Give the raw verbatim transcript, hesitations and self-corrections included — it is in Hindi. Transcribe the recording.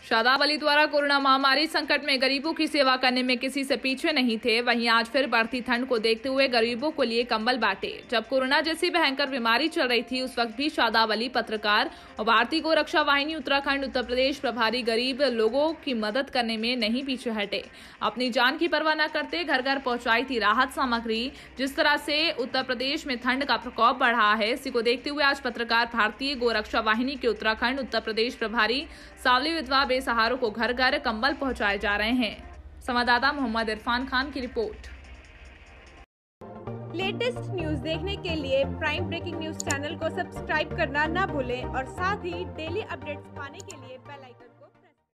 शादाब अली द्वारा कोरोना महामारी संकट में गरीबों की सेवा करने में किसी से पीछे नहीं थे। वहीं आज फिर बढ़ती ठंड को देखते हुए गरीबों को लिए कंबल बांटे। जब कोरोना जैसी भयंकर बीमारी चल रही थी उस वक्त भी शादाब अली पत्रकार और भारतीय गौ रक्षा वाहिनी उत्तराखंड उत्तर प्रदेश प्रभारी गरीब लोगों की मदद करने में नहीं पीछे हटे। अपनी जान की परवाह न करते घर घर पहुंचाई थी राहत सामग्री। जिस तरह से उत्तर प्रदेश में ठंड का प्रकोप बढ़ रहा है, इसी को देखते हुए आज पत्रकार भारतीय गौ रक्षा वाहिनी के उत्तराखंड उत्तर प्रदेश प्रभारी सावली विधवा बेसहारों को घर घर कंबल पहुंचाए जा रहे हैं। संवाददाता मोहम्मद इरफान खान की रिपोर्ट। लेटेस्ट न्यूज देखने के लिए प्राइम ब्रेकिंग न्यूज चैनल को सब्सक्राइब करना ना भूलें और साथ ही डेली अपडेट्स पाने के लिए बेल आइकन